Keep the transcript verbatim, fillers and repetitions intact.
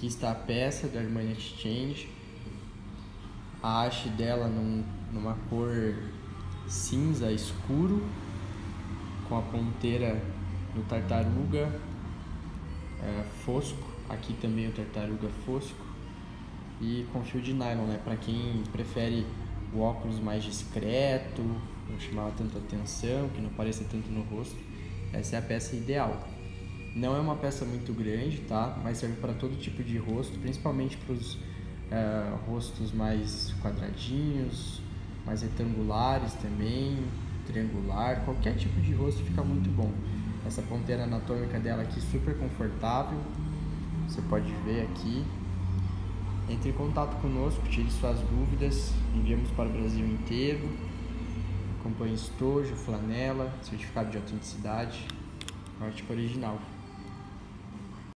Aqui está a peça do Armani Exchange, a haste dela num, numa cor cinza escuro, com a ponteira do tartaruga é, fosco, aqui também o tartaruga fosco, e com fio de nylon, né? Para quem prefere o óculos mais discreto, não chamava tanto atenção, que não apareça tanto no rosto, essa é a peça ideal. Não é uma peça muito grande, tá? Mas serve para todo tipo de rosto, principalmente para os uh, rostos mais quadradinhos, mais retangulares também, triangular, qualquer tipo de rosto fica muito bom. Essa ponteira anatômica dela aqui super confortável, você pode ver aqui. Entre em contato conosco, tire suas dúvidas, enviamos para o Brasil inteiro. Acompanhe estojo, flanela, certificado de autenticidade, artigo original.